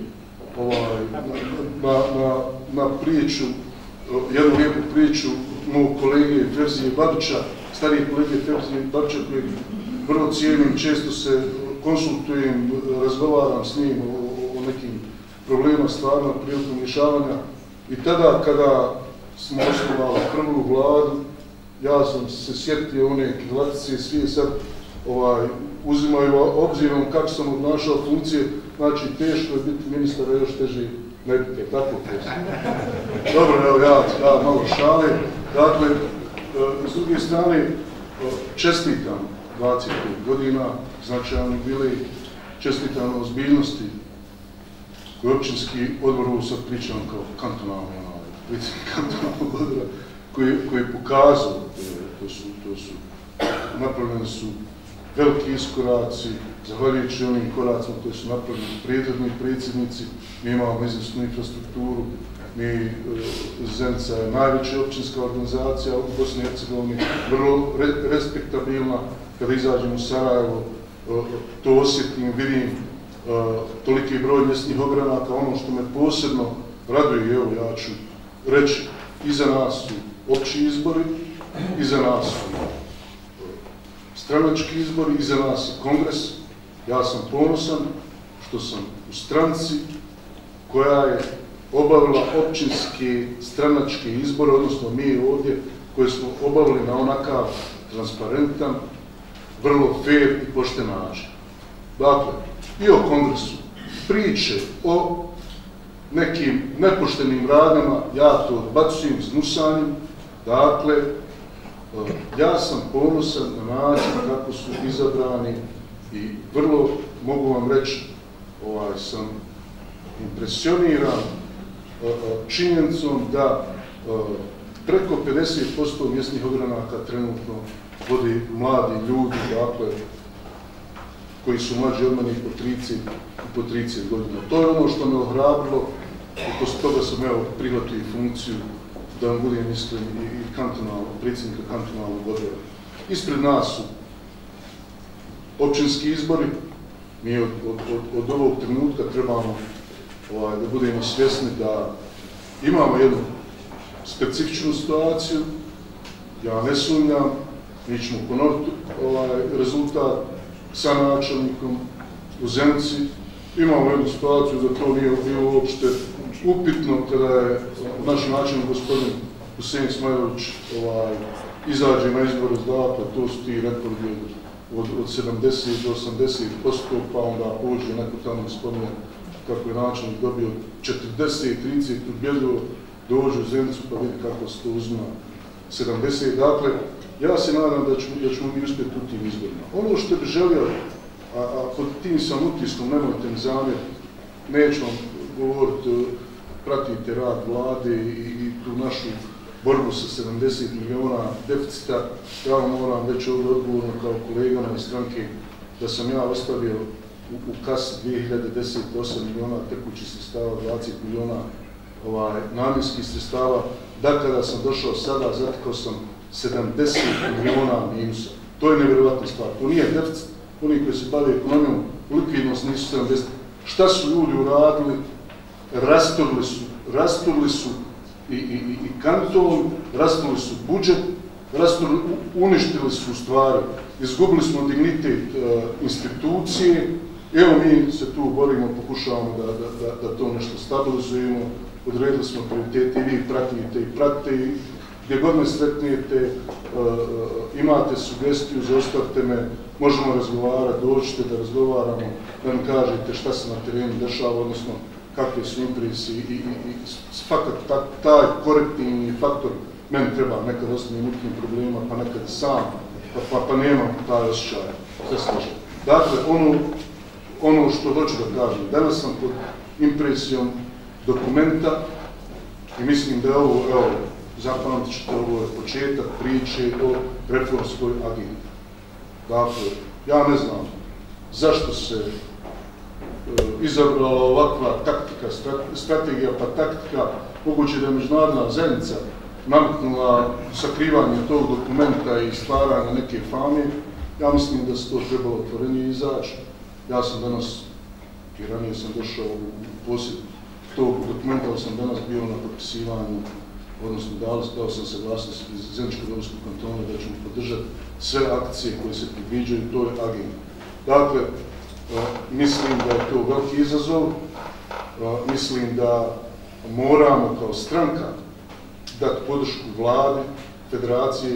na priču, jednu lijepu priču mog kolege Ferzije Babića, starijeg kolege Ferzije Babića kojeg vrlo cijenim, često se konsultujem, razgovaram s njim o nekim problemima stvarno prilikom rješavanja. I tada kada smo osnovali prvu vladu, ja sam se sjetio one krilatice, svi sad uzimaju obzirom kako sam obnašao funkcije, znači teško je biti ministar, a još teže ne biti, tako poslije. Dobro, evo ja malo šale. Dakle, s druge strane, čestitam 25 godina, značajan jubilej, čestitam na ozbiljnosti koji općinski odbor, ovo sad pričam kao kantonalni, predsjednik kantonalnog odbora, koji je pokazao, napravljeni su veliki iskoraci, zahvaljujući onim koracima koji su napravljeni prethodni predsjednici. Mi imamo izvrsnu infrastrukturu, Zenica je najveća općinska organizacija u Bosni i Hercegovini, vrlo respektabilna. Kada izađem u Sarajevo, to osjetim, vidim toliki broj mjesnih ogranaka. Ono što me posebno raduje, evo ja ću reći, iza nas su opći izbori, iza nas su stranački izbori, iza nas je kongres. Ja sam ponosan što sam u stranci koja je obavila općinske stranačke izbore, odnosno mi ovdje koje smo obavili na onakav transparentan, vrlo fair i pošten način. Dakle, i o kongresu priče o nekim nepoštenim radnjama, ja to odbacujem s nusanjem. Dakle, ja sam ponosan na način kako su izabrani i vrlo, mogu vam reći, sam impresioniran činjenicom da preko 50% mjesnih ogranaka trenutno vodi mladi ljudi, dakle, koji su mlađi od mene po 30 godina. To je ono što me ohrabrilo i posle toga sam prihvatio i funkciju da vam budem iskren i predsjednika kantonalnog odbora. Ispred nas su općinski izbori. Mi od ovog trenutka trebamo da budemo svjesni da imamo jednu specifičnu situaciju. Ja ne sumnjam, mi ćemo ponoviti rezultat sa načelnikom u Zenici. Imamo jednu situaciju da to nije bilo uopšte upitno kada je naš načelnik gospodin Husein Ismailović izađe na izbore, dakle to su ti rekordi od 70 do 80%, pa onda pođe neko tamo spominje kako je načelnik dobio 40, 30, ubjedljivo dođe u Zenicu pa vidi kako se to uzima 70. Dakle, ja se nadam da ćemo mi uspjeti u tim izborima. Ono što bi želio, a pod tim sam utiskom, nemojte mi zamjeriti, neću vam govoriti, pratite rad vlade i tu našu borbu sa 70 miliona deficita. Ja vam moram reći ovdje odgovorno kao kolegama iz stranke da sam ja ostavio u kasi 2010. 8 miliona tekućih sredstava, 20 miliona namjenskih sredstava, da kada sam došao sada, zatekao sam 70 miliona minusa. To je nevjerovatna stvar, to nije deficit. Oni koji se bave ekonomijom, likvidnost nisu 70. Šta su ljudi uradili? Rasturili su i kanton, rasturili su budžet uništili su stvari, izgubili smo dignitet institucije. Evo mi se tu borimo, pokušavamo da to nešto stabilizujemo, odredili smo prioritete i vi pratite i pratite i gdje god me sretnijete, imate sugestiju, zaustavite me, možemo razgovarati, dođite da razgovaramo, da nam kažete šta se na terenu dešava, odnosno kakve su impresije i fakat taj korektivni faktor meni treba, nekad ostanem u tim problema, pa nekad sam, pa nemam taj osjećaj, sve slažem. Dakle, ono što hoću da kažem, danas sam pod impresijom dokumenta i mislim da je ovo, evo, zapamtit ćete, ovo je početak priče o reformskoj agendi. Dakle, ja ne znam zašto se izabrala ovakva taktika, strategija pa taktika, moguće da je međunarodna zajednica nametnula sakrivanje tog dokumenta i stvaranje neke fame. Ja mislim da se to trebalo otvorenije izaći. Ja sam danas, i ranije sam došao u posjed tog dokumenta, ali sam danas bio na potpisivanju, odnosno dao sam saglasnost iz Zeničko-Dobojskog kantona da ćemo podržati sve akcije koje se predviđaju u toj agendi. Dakle, mislim da je to veliki izazov, mislim da moramo kao stranka dati podršku vlade, federacije,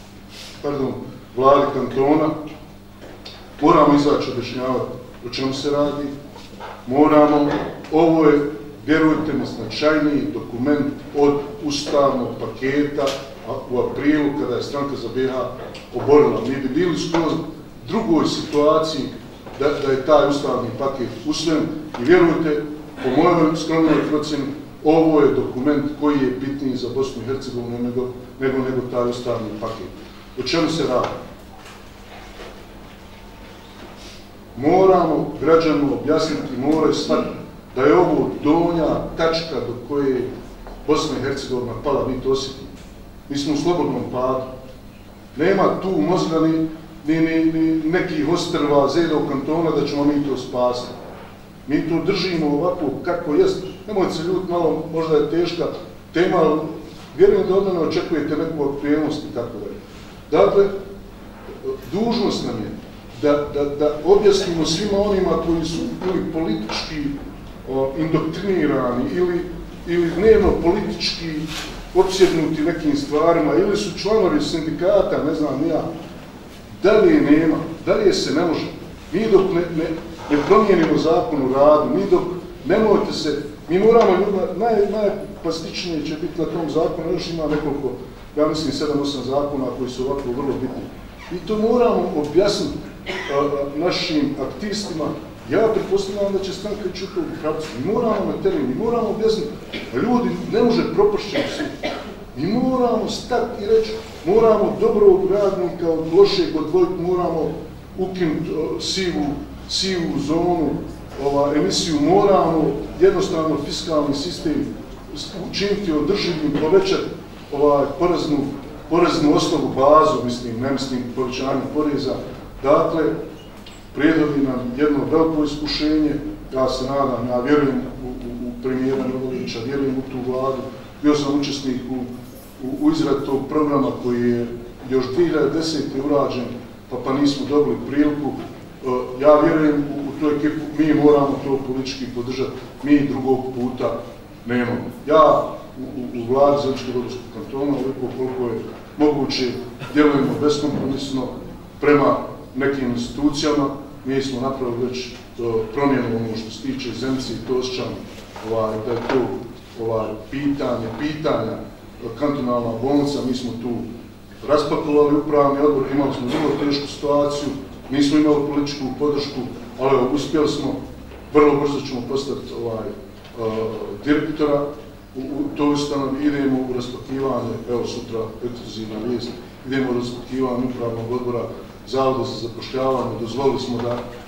vlade kantona, moramo izaći objašnjavati o čemu se radi, moramo, ovo je, vjerujte mi, značajniji dokument od ustavnog paketa u aprilu kada je stranka za BiH oborila. Mi bi bili skroz drugoj situaciji da je taj ustavni paket usvojen i vjerujte, po mojoj skromnoj procjeni, ovo je dokument koji je bitniji za Bosnu i Hercegovinu nego taj ustavni paket. O čemu se radi? Moramo građanima objasniti, moraju shvatiti da je ovo donja tačka do koje je Bosna i Hercegovina pala, vi to osjetili. Mi smo u slobodnom padu. Nema tu mozga ni nekih ostrva, zedov kantona da ćemo mi to spasiti. Mi to držimo ovako kako jest. Nemojte se ljuditi malo, možda je teška tema, ali vjerujem da od mene očekujete neku aktuelnost i tako dalje. Dakle, dužnost nam je da objasnimo svima onima koji su ili politički indoktrinirani ili dnevno politički opsjednuti nekim stvarima ili su članovi sindikata, ne znam ja, dalje nema, dalje se ne može. Mi dok ne promijenimo zakon o radu, mi dok nemojte se, mi moramo ljudima, najplastičnije će biti na tom zakonu, još ima nekoliko, ja mislim 7-8 zakona koji su ovako vrlo bitni. Mi to moramo objasniti našim aktivistima. Ja pretpostavljam da će stranka ići u to u pravcu. Mi moramo na terenu, mi moramo objasniti. Ljudi ne može propašćati svi. Mi moramo stati i reći, moramo dobrog radnika od lošeg odvojiti, moramo ukinuti sivu zonu, emisiju, moramo jednostavno fiskalni sistem učiniti održivim, povećati poreznu osnovu, bazu, ne mislim povećanje poreza. Dakle, prijedi nam jedno veliko iskušenje, ja se nadam, ja vjerujem u premijera Milovića, vjerujem u tu vladu, bio sam učesnik u izradi tog programa koji je još 2010. urađen, pa nismo dobili priliku. Ja vjerujem u tu ekipu, mi moramo to politički podržati, mi drugog puta nemamo. Ja u vladi Zeničko-Dobojskog kantona, koliko je moguće, djelujemo beskompromisno prema nekim institucijama. Mi smo napravili već promjenu ono što se tiče Zenice i to osjećam da je to pitanja kantonalna bolnica. Mi smo tu raspakovali upravni odbor, imali smo vrlo tešku situaciju, nismo imali političku podršku, ali uspjeli smo, vrlo brzo ćemo postati direktora u toj ustanovi, idemo u raspakivanje, evo sutra ekskluzivna vijest, idemo u raspakivanje upravnog odbora Zavoda za zapošljavanje, dozvolili smo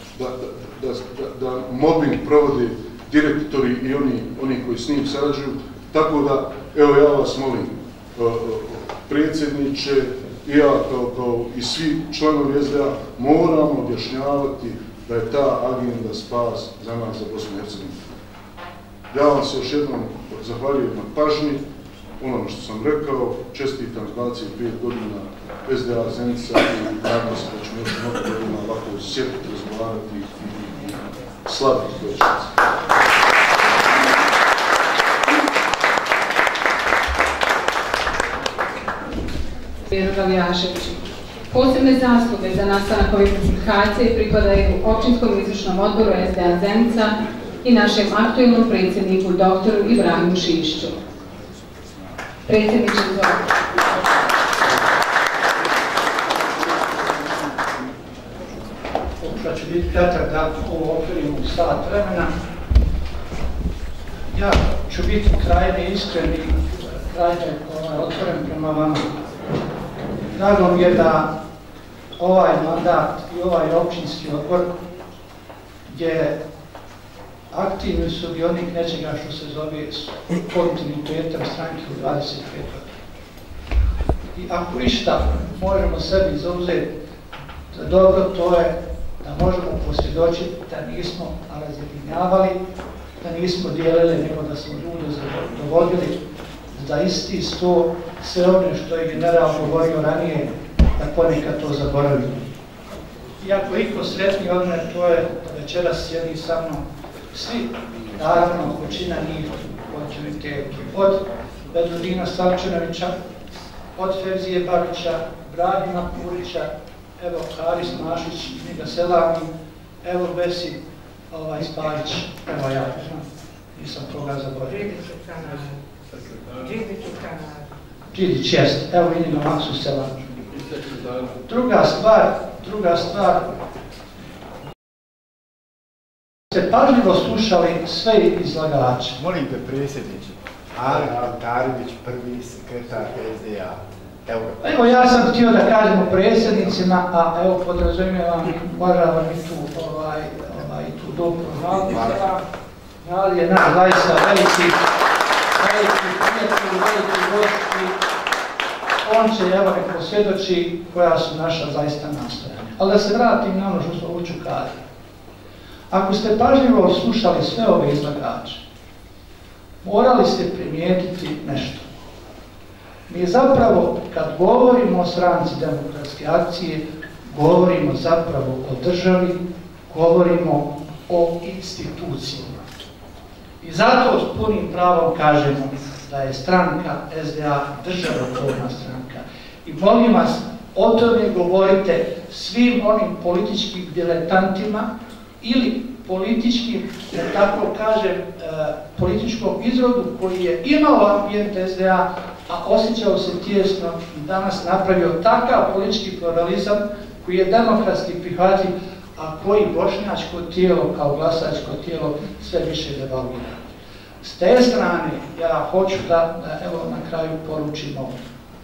da mobbing provode direktori i oni koji s njim sarađuju, tako da, evo ja vas molim, predsjedniče, i ja kao i svi članovi SDA moramo objašnjavati da je ta agenda spas za nas, za Bosnu i Hercegovinu. Ja vam se još jednom zahvaljujem na pažnji onome što sam rekao, čestitam s 25 godina SDA Zenica i nadam se da ćemo još mnogo godina ovako sjetiti, razgovarati i slaviti godišnjice. Posebne zasluge za nastanak ove publikacije pripadaju Općinskom izvršnom odboru SDA Zenica i našem aktualnom predsjedniku doktoru Ibrahimu Šišću. Predsjedniče, izvolite. Pokušat ću biti kratak da ovo okvirimo u sat vremena. Ja ću biti krajnje iskren i krajnje otvoren prema vama. Drago mi je da ovaj mandat i ovaj općinski odbor je aktivni sudionik nečega što se zove kontinuitetom stranke u 25 godina. I ako išta možemo sebi zauzeti za dobro, to je da možemo posvjedočiti da nismo razjedinjavali, da nismo dijelili, nego da smo ljude dovodili za isti sto, sve ono što je general govorio ranije, da ponekad to zaboravimo. Iako iko sretni od mene, to je da večeras sjedi sa mnom svi, naravno, većina njih kontinuiteti. Od Bedudina Savčanovića, od Fevzije Babića, Bragima Purića, evo Haris Mašić, njega Selami, evo Besi Spajić, evo ja, nisam toga zaboravio. Đidić jest, evo vidim ga Maksu Selami. Druga stvar, ste pažljivo slušali sve izlagače. Molim te, predsjedniče, Ali Altarivić, prvi sekretar SDA. Evo ja sam htio da kažem o predsjednicima, a evo podrazumijevam, uvažavam i tu dobro Nalija. Nalija je naš zaista veliki prijatelj, veliki gosti. On će, evo nek posvjedoči koja su naša zaista nastojanja. Ali da se vratim na ono što smo hoću kazati. Ako ste pažljivo slušali sve ove izlagače, morali ste primijetiti nešto. Mi zapravo, kad govorimo o stranci Demokratske akcije, govorimo zapravo o državi, govorimo o institucijama. I zato s punim pravom kažemo da je stranka SDA državotvorna stranka. I molim vas, o tome govorite svim onim političkim diletantima ili političkim, da tako kažem, političkom izrodu koji je imao ambijent SDA, a osjećao se tijesno i danas napravio takav politički pluralizam koji je demokratski prihvatljiv, a koji bošnjačko tijelo kao glasačko tijelo sve više devalvira. S te strane ja hoću da evo na kraju poručim ovo.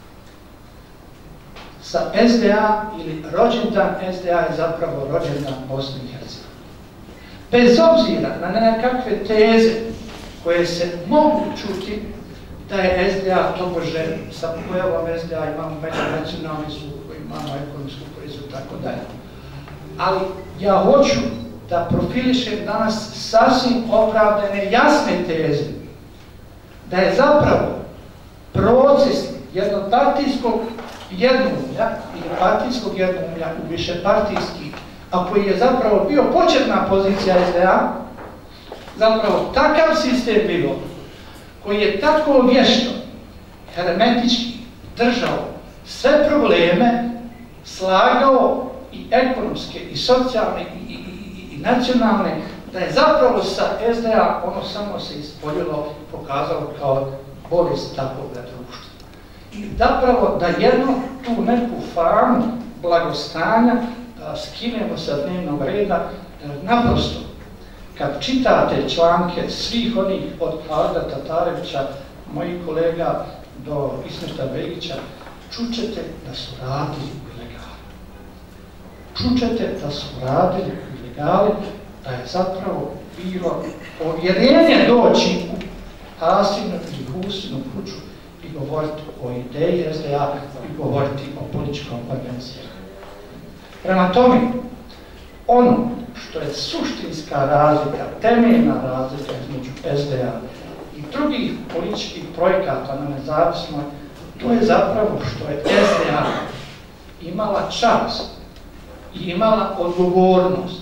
Sa SDA ili rođendan SDA je zapravo rođendan Bosne i Hercegovine. Bez obzira na nekakve teze koje se mogu čuti da je SDA tobože, sa pojavom SDA imamo međunacionalni sukob, imamo ekonomsku krizu i tako dalje. Ali ja hoću da profilišem danas sasvim opravdane, jasne teze da je zapravo proces jednopartijskog jednoumlja ili partijskog jednoumlja u višepartijski, a koji je zapravo bio početna pozicija SDA, zapravo takav sistem bio koji je tako vješto, hermetički držao sve probleme, slagao i ekonomske, i socijalne, i nacionalne, da je zapravo sa SDA ono samo se ispoljilo, pokazalo kao bolest takvog društva. I zapravo da jednu tu neku famu blagostanja skinemo sa dnevnog reda, naprosto kad čitate članke svih onih od Halida Tatarevića, mojih kolega do Ismeta Begića, čućete da su radili u ilegali. Čućete da su radili u ilegali, da je zapravo bilo povjerenje doći u Hasinu ili Husinu kuću i govoriti o ideji SDA i govoriti o političkom organiziranju. Prema tome, ono što je suštinska razlika, temeljna razlika između SDA i drugih političkih projekata na nezavisnoj, to je zapravo što je SDA imala čast i imala odgovornost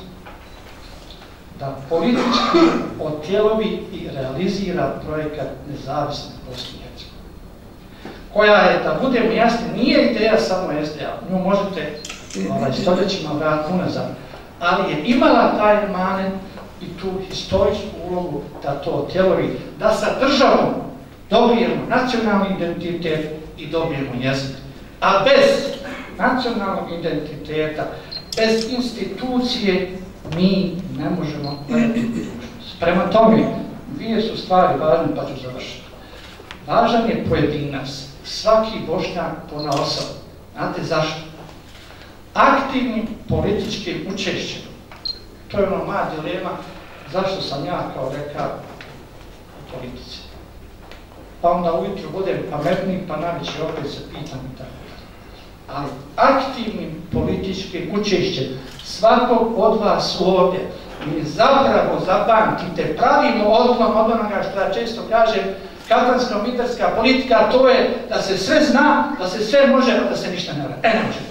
da politički otjelovi i realizira projekat nezavisne Bosne i Hercegovine. Koja je, da budemo jasni, nije ideja samo SDA, nju možete stoljećima vratiti unazad, ali je imala taj manet i tu historijsku ulogu da to otjelovi, da sa državom dobijemo nacionalni identitet i dobijemo jezik. A bez nacionalnog identiteta, bez institucije, mi ne možemo gledati budućnost. Prema tome, dvije su stvari važne, pa ću završiti. Važan je pojedinac, svaki Bošnjak ponaosob. Znate zašto? Aktivnim političkim učešćem. To je ono moja dilema, zašto sam ja kao rekao u politici. Pa onda ujutru budem pametniji, pa navečer opet se pitam i tako. Ali aktivnim političkim učešćem svakog od vas ovdje mi zapravo zapamtite, pravimo odklon od onoga što ja često kažem, katansko-mitarska politika, to je da se sve zna, da se sve može, a da se ništa ne radi. Ne može.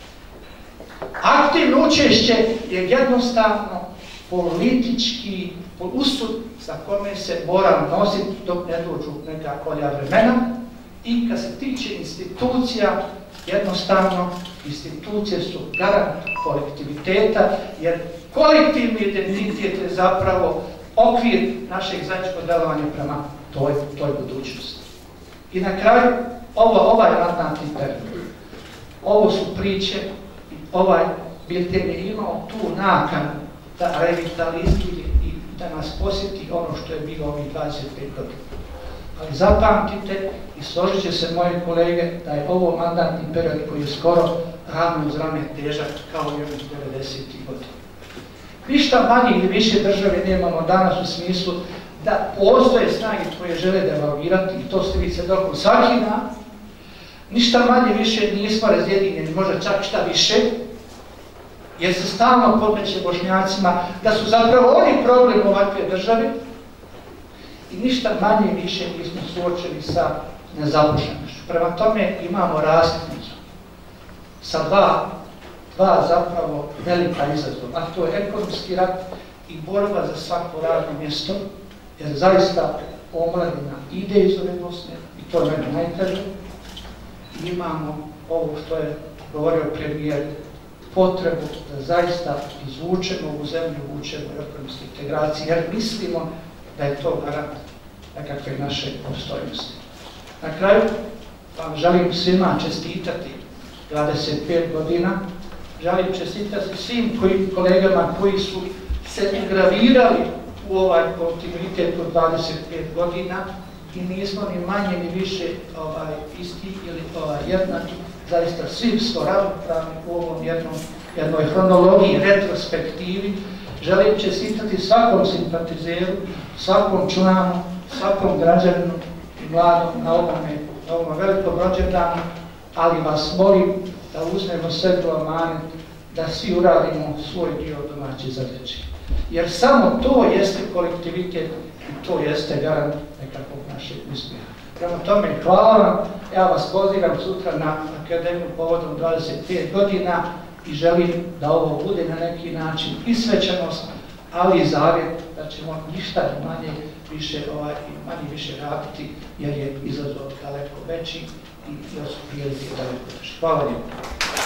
Aktivno učešće je jednostavno politički usud sa kome se moram nositi dok ne dođu neka kolja vremena. I kad se tiče institucija, jednostavno institucije su garant kolektiviteta, jer kolektivni identitet je zapravo okvir našeg zajedničkog delovanja prema toj budućnosti. I na kraju, ovaj ratni period, ovo su priče, ovaj bilten je imao tu nakanu da revitalizira i da nas posjeti ono što je bilo ovih 25 godina. Ali zapamtite i složit će se moje kolege da je ovo mandatni period koji je skoro rame uz rame težak kao i ovih 90. godina. Ništa manje ili više države nemamo danas u smislu da postoje snage koje žele devalvirati i to ste vi svjedokom svaki dan. Ništa manje više nismo razjedinjeni, možda čak šta više, jer se stalno podmeće Bošnjacima da su zapravo oni problem ovakve države i ništa manje više nismo suočeni sa nezaposlenošću. Prema tome imamo raskidnicu sa dva zapravo velika izazova, a to je ekonomski rat i borba za svako radno mjesto, jer zaista omladina ide iz ove Bosne i to je meni najteže. Imamo ovo što je govorio premijer, potrebu da zaista izvučemo ovu zemlju, uvučemo ekonomske integracije, jer mislimo da je to garant nekakve naše opstojnosti. Na kraju vam želim svima čestitati 25 godina, želim čestitati svim kolegama koji su se ugravirali u ovaj kontinuitet od 25 godina i nismo ni manje ni više isti ili jednaki, zaista svi smo ravnopravni u ovom jednoj hronologiji, retrospektivi. Želim čestitati svakom simpatizeru, svakom članu, svakom građaninu i mladom na ovom velikom rođendanu, ali vas molim da uzmemo sebi u amanet, da svi uradimo svoj dio domaće zadaće. Jer samo to jeste kolektivitet i to jeste garant nekakvog našeg uspjeha. Prema tome, hvala vam, ja vas pozivam sutra na akademiju povodom 25 godina i želim da ovo bude na neki način i svečanost, ali i zavjet da ćemo ništa manje više raditi, jer je izazov daleko veći i još prilike daleko veći. Hvala lijepo.